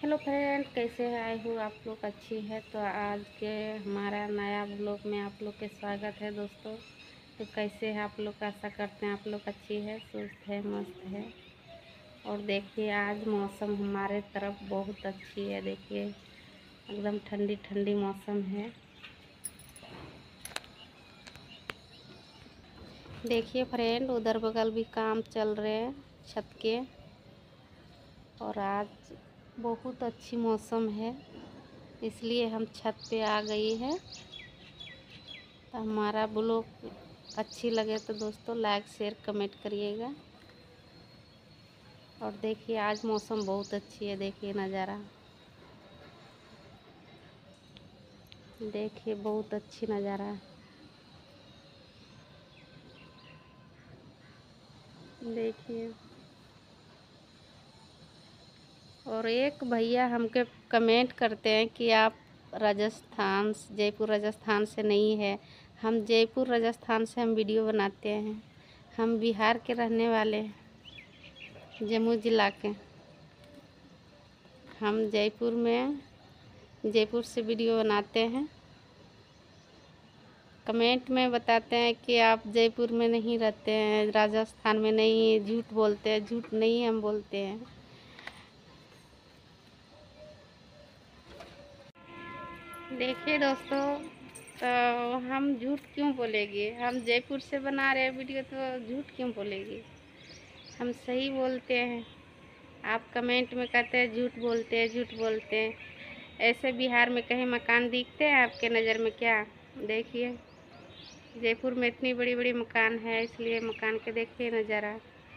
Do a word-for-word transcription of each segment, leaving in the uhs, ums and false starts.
Hello friend, कैसे हैं? आई हूँ आप लोग अच्छी है। तो आज के हमारा नया ब्लॉग में आप लोग के स्वागत है दोस्तों। तो कैसे है आप लोग? आशा करते हैं आप लोग अच्छी है, सुस्त है, मस्त है। और देखिए आज मौसम हमारे तरफ बहुत अच्छी है। देखिए एकदम ठंडी ठंडी मौसम है। देखिए फ्रेंड, उधर बगल भी काम चल रहे हैं छत के। और आज बहुत अच्छी मौसम है, इसलिए हम छत पे आ गई है। तो हमारा ब्लॉग अच्छी लगे तो दोस्तों लाइक शेयर कमेंट करिएगा। और देखिए आज मौसम बहुत अच्छी है। देखिए नज़ारा, देखिए बहुत अच्छी नज़ारा है। देखिए, और एक भैया हमके कमेंट करते हैं कि आप राजस्थान जयपुर राजस्थान से नहीं है। हम जयपुर राजस्थान से हम वीडियो बनाते हैं। हम बिहार के रहने वाले हैं, जम्मू ज़िला के। हम जयपुर में जयपुर से वीडियो बनाते हैं। कमेंट में बताते हैं कि आप जयपुर में नहीं रहते हैं, राजस्थान में नहीं, झूठ बोलते हैं। झूठ नहीं हम बोलते हैं। देखिए दोस्तों, तो हम झूठ क्यों बोलेंगे? हम जयपुर से बना रहे हैं वीडियो, तो झूठ क्यों बोलेंगे? हम सही बोलते हैं। आप कमेंट में कहते हैं झूठ बोलते हैं, झूठ बोलते हैं। ऐसे बिहार में कहीं मकान दिखते हैं आपके नज़र में क्या? देखिए जयपुर में इतनी बड़ी बड़ी मकान है, इसलिए मकान के देखिए नज़ारा।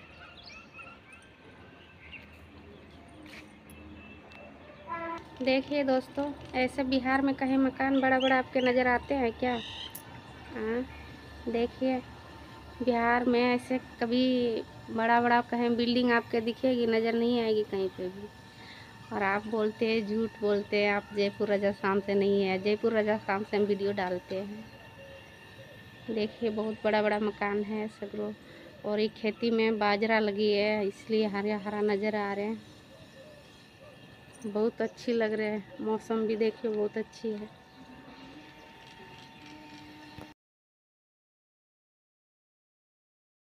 देखिए दोस्तों, ऐसे बिहार में कहीं मकान बड़ा बड़ा आपके नज़र आते हैं क्या? हाँ, देखिए बिहार में ऐसे कभी बड़ा बड़ा कहीं बिल्डिंग आपके दिखेगी? नज़र नहीं आएगी कहीं पे भी। और आप बोलते हैं, झूठ बोलते हैं, आप जयपुर राजस्थान से नहीं है। जयपुर राजस्थान से हम वीडियो डालते हैं। देखिए बहुत बड़ा बड़ा मकान है सगरों। और ये खेती में बाजरा लगी है, इसलिए हरा हरा नज़र आ रहे हैं। बहुत अच्छी लग रहे हैं। मौसम भी देखिए बहुत अच्छी है।